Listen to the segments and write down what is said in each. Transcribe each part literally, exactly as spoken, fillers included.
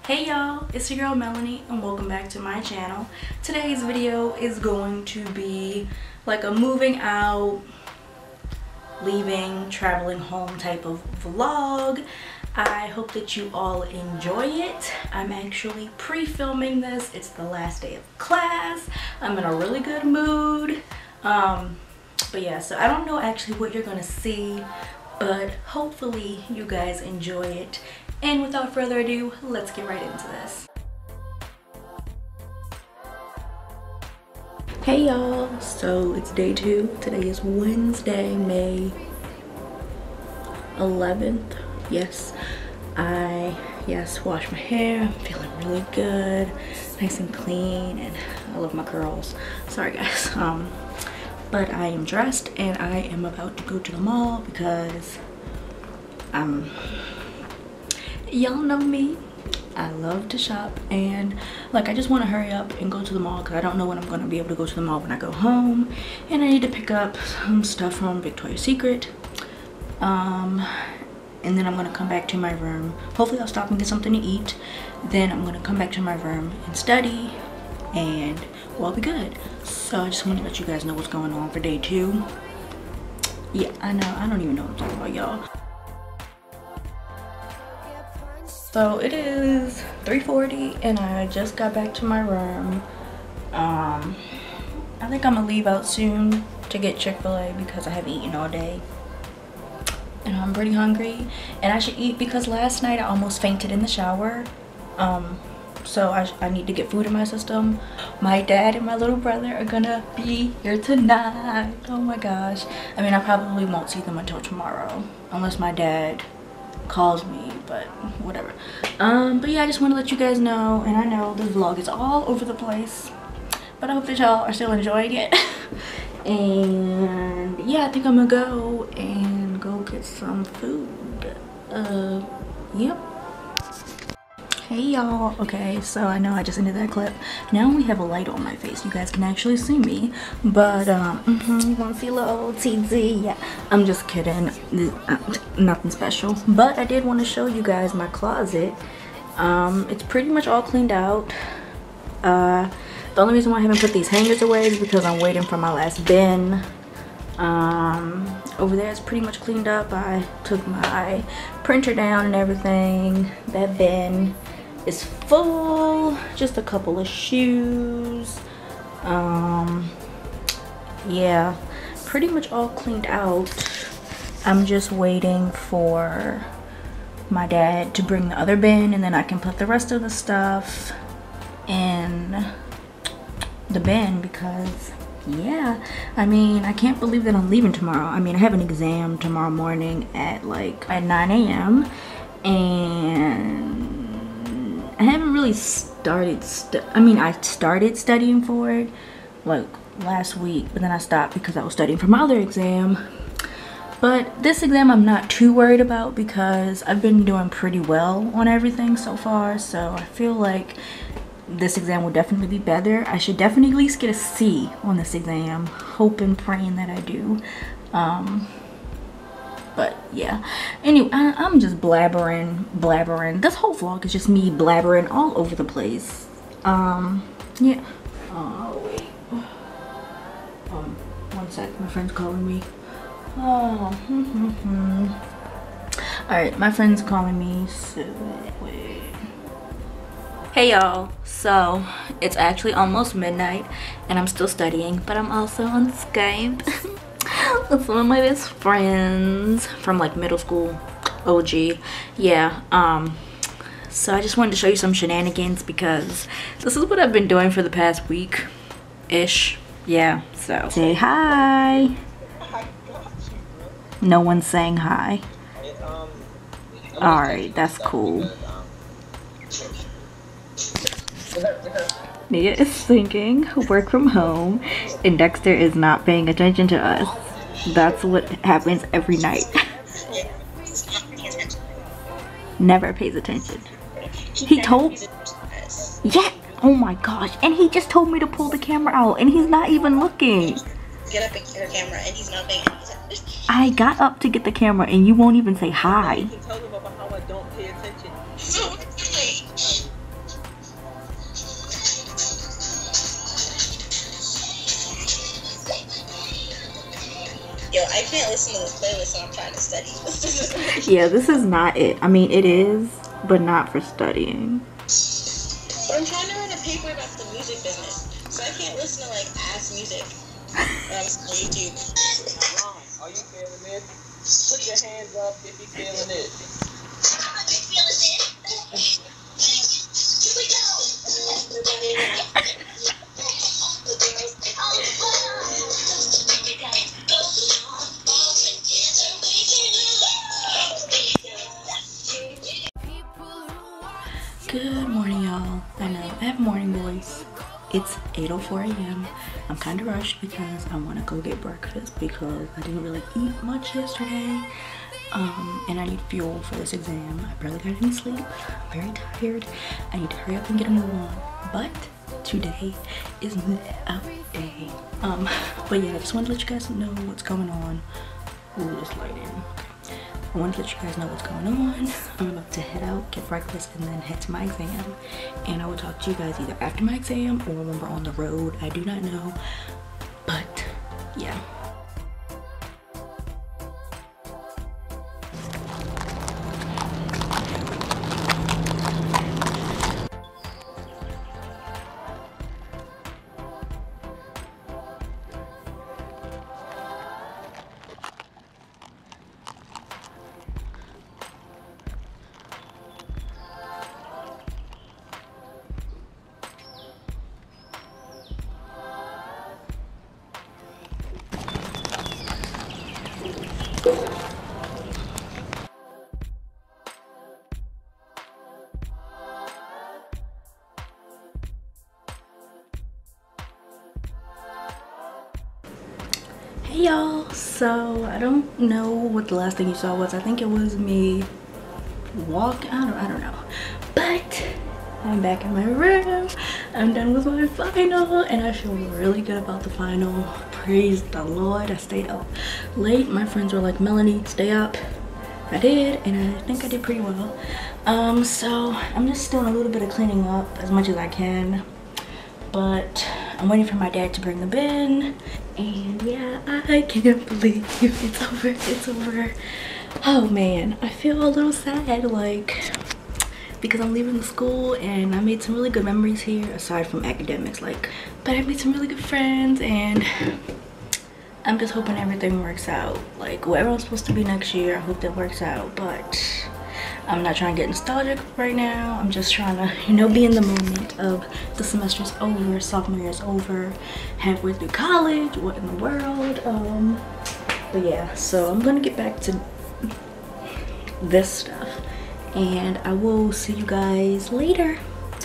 Hey y'all, it's your girl Melanie and welcome back to my channel. Today's video is going to be like a moving out, leaving, traveling home type of vlog. I hope that you all enjoy it. I'm actually pre-filming this. It's the last day of class. I'm in a really good mood. Um, but yeah, so I don't know actually what you're gonna see, but hopefully you guys enjoy it. And without further ado, let's get right into this. Hey y'all, so it's day two. Today is Wednesday, May eleventh. Yes, I, yes, washed my hair. I'm feeling really good, nice and clean, and I love my curls. Sorry guys. Um, but I am dressed and I am about to go to the mall because I'm y'all know me, I love to shop, and like I just want to hurry up and go to the mall because I don't know when I'm going to be able to go to the mall when I go home, and I need to pick up some stuff from Victoria's Secret, um and then I'm going to come back to my room. Hopefully I'll stop and get something to eat, then I'm going to come back to my room and study, and we'll be good. So I just want to let you guys know what's going on for day two. Yeah, I know, I don't even know what I'm talking about, y'all. So it is three forty and I just got back to my room. Um, I think I'm gonna leave out soon to get Chick-fil-A because I haven't eaten all day. And I'm pretty hungry. And I should eat because last night I almost fainted in the shower. Um, so I, I need to get food in my system. My dad and my little brother are gonna be here tonight. Oh my gosh. I mean, I probably won't see them until tomorrow. Unless my dad calls me, but whatever. Um but yeah, I just want to let you guys know, and I know this vlog is all over the place, but I hope that y'all are still enjoying it. And yeah, I think I'm gonna go and go get some food. Uh yep. Hey y'all. Okay, so I know I just ended that clip. Now we have a light on my face. You guys can actually see me, but um mm-hmm, you want to see a little T Z? Yeah, I'm just kidding. Nothing special, but I did want to show you guys my closet. Um it's pretty much all cleaned out. Uh the only reason why I haven't put these hangers away is because I'm waiting for my last bin. Um over there it's pretty much cleaned up. I took my printer down and everything. That bin is full. Just a couple of shoes. Um yeah, pretty much all cleaned out. I'm just waiting for my dad to bring the other bin, and then I can put the rest of the stuff in the bin because yeah, I mean, I can't believe that I'm leaving tomorrow. I mean, I have an exam tomorrow morning at like at nine A M and I haven't really started stu I mean I started studying for it like last week, but then I stopped because I was studying for my other exam. But this exam I'm not too worried about because I've been doing pretty well on everything so far, so I feel like this exam will definitely be better. I should definitely at least get a C on this exam, hoping, praying that I do. Um but yeah, anyway, I, I'm just blabbering blabbering this whole vlog is just me blabbering all over the place. Um yeah. Oh wait, um one sec, my friend's calling me. Oh hmm, hmm, hmm. All right, my friend's calling me, so wait. Hey y'all, so it's actually almost midnight and I'm still studying, but I'm also on Skype with some of my best friends from like middle school. O G. Yeah, um so I just wanted to show you some shenanigans because this is what I've been doing for the past week ish. Yeah, so say hi. No one's saying hi. All right, that's cool. Nia is thinking work from home and Dexter is not paying attention to us. That's what happens every night. Never pays attention. He told, yeah, oh my gosh, and he just told me to pull the camera out and he's not even looking. Get up and get your camera and he's not paying attention. I got up to get the camera and you won't even say hi. You can tell them about how I don't pay attention. I can't listen to this playlist when I'm trying to study. Yeah, this is not it. I mean, it is, but not for studying. But I'm trying to write a paper about the music business, so I can't listen to like ass music um, on YouTube. Are you feeling it? Put your hands up if you're feeling it. I'm a big feeling it. Here we go. Good morning, y'all. I know I have morning voice. It's eight oh four a m I'm kind of rushed because I want to go get breakfast because I didn't really eat much yesterday. Um, and I need fuel for this exam. I barely got any sleep. I'm very tired. I need to hurry up and get a move on. But today is the out day. Um, but yeah, I just wanted to let you guys know what's going on. Ooh, this lighting. I wanted to let you guys know what's going on. I'm about to head out, get breakfast, and then head to my exam. And I will talk to you guys either after my exam or when we're on the road. I do not know. But yeah. Hey y'all, so I don't know what the last thing you saw was. I think it was me walking. I don't, I don't know, but I'm back in my room. I'm done with my final and I feel really good about the final. Praise the Lord. I stayed up late. My friends were like, Melanie, stay up. I did, and I think I did pretty well. Um so I'm just doing a little bit of cleaning up as much as I can, but I'm waiting for my dad to bring the bin. And yeah, I can't believe it's over. It's over. Oh man, I feel a little sad, like, because I'm leaving the school and I made some really good memories here aside from academics, like, but I made some really good friends and I'm just hoping everything works out. Like, wherever I'm supposed to be next year, I hope that works out, but I'm not trying to get nostalgic right now. I'm just trying to, you know, be in the moment of the semester's over, sophomore year's over, halfway through college, what in the world. Um, but yeah, so I'm gonna get back to this stuff and I will see you guys later.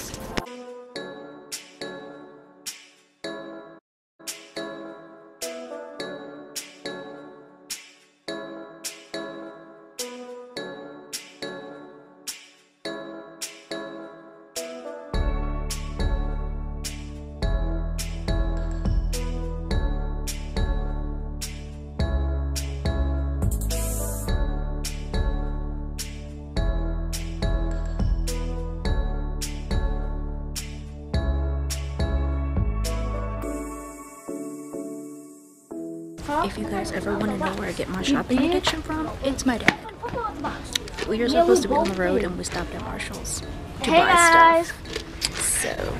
If you guys ever want to know where I get my shopping addiction from, it's my dad. We were supposed to be on the road and we stopped at Marshall's to hey buy guys. stuff. So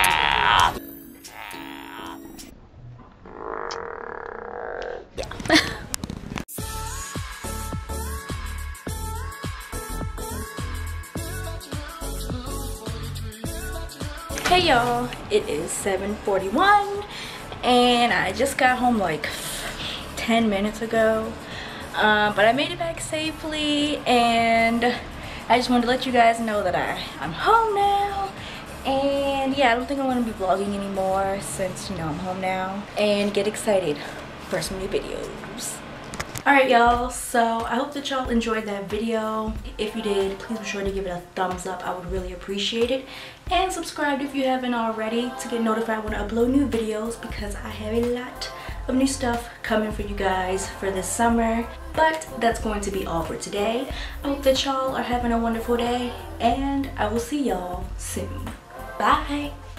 yeah. Hey y'all, it is seven forty-one and I just got home like ten minutes ago, um, but I made it back safely and I just wanted to let you guys know that I, I'm home now. And yeah, I don't think I'm going to be vlogging anymore since, you know, I'm home now, and get excited for some new videos. Alright y'all, so I hope that y'all enjoyed that video. If you did, please be sure to give it a thumbs up. I would really appreciate it. And subscribe if you haven't already to get notified when I upload new videos, because I have a lot of new stuff coming for you guys for this summer. But that's going to be all for today. I hope that y'all are having a wonderful day, and I will see y'all soon. Bye!